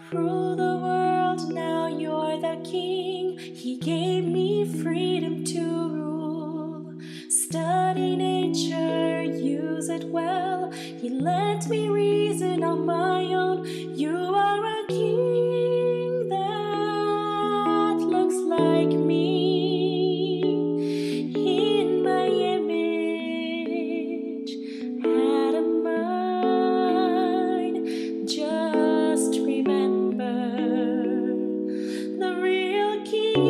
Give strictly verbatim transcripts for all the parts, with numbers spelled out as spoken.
rule the world, now you're the king. He gave me freedom to rule. Study nature, use it well. He let me reason on my own. You are a king that looks like me, in my image, had a mind. Just remember, the real king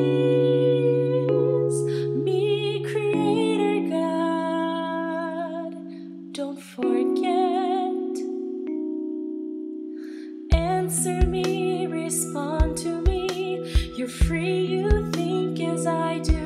is me, Creator God. Don't forget, answer me, respond to me. You're free, you think as I do.